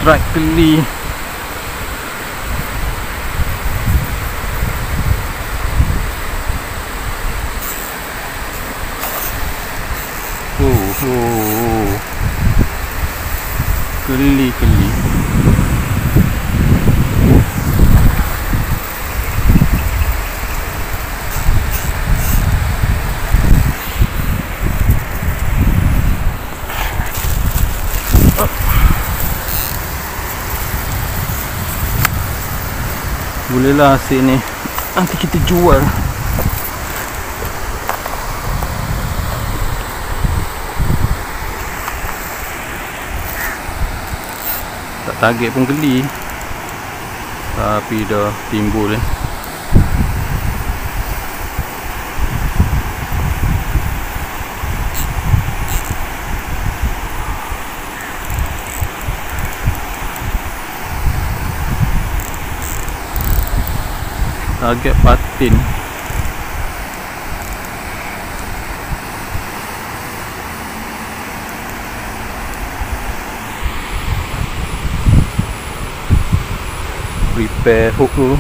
strike keli. Keli. Bolehlah asyik ni, nanti kita jual. Tak target pun geli, tapi dah timbul eh. Target patin. Prepare hook dulu.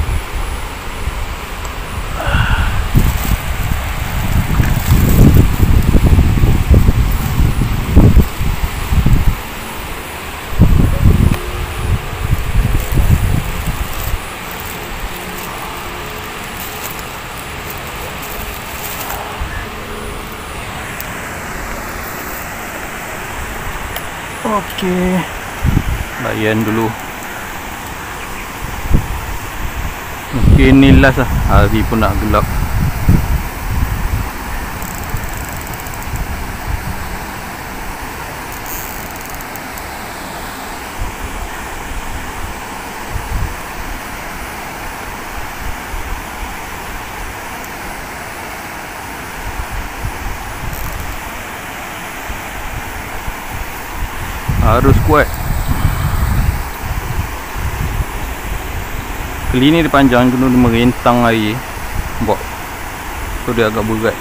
Okey, layan dulu. Mungkin ni last lah, hari pun nak gelap. Harus kuat. Keli ni dia panjang, kena merintang air. Nampak? So dia agak berat.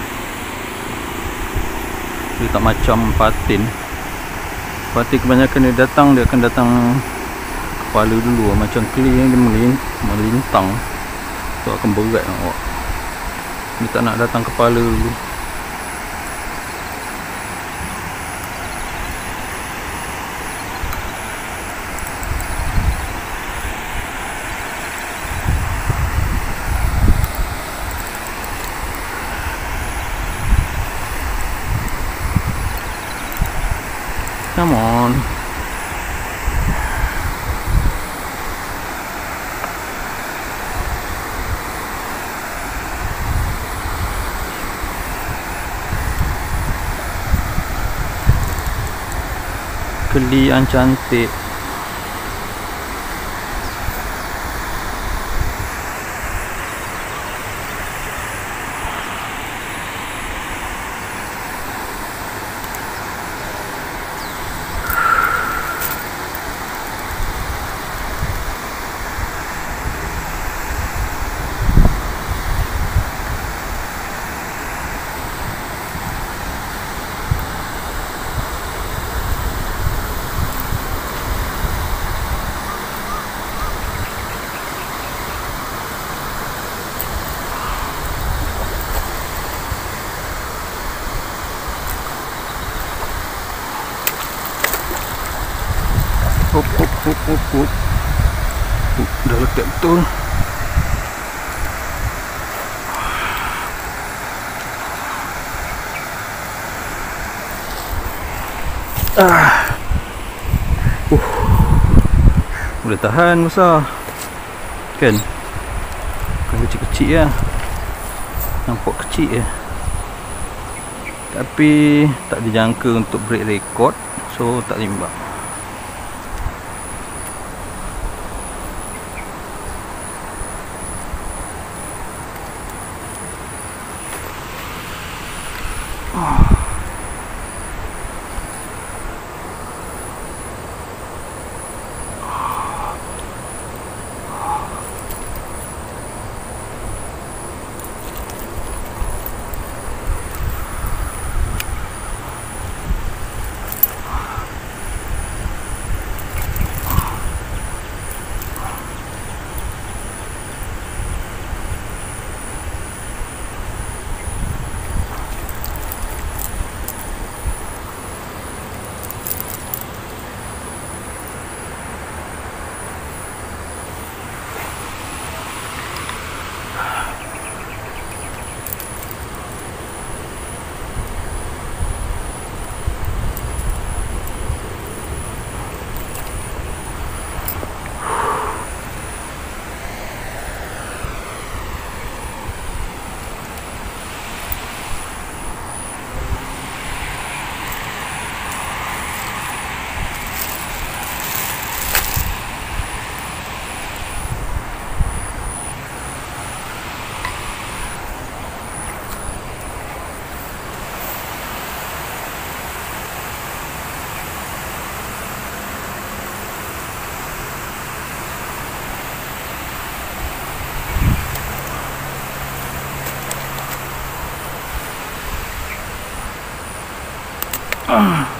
Dia tak macam patin. Patin kebanyakan dia akan datang kepala dulu. Macam keli ni dia melintang. So akan berat nampak. Dia tak nak datang kepala dulu. Come on. Keli yang cantik. Hop. Dah lekat betul. Boleh tahan besar. Kan? Bukan kecil-kecil lah. Nampak kecil je. Tapi tak dijangka untuk break record. So tak timbang. Ah.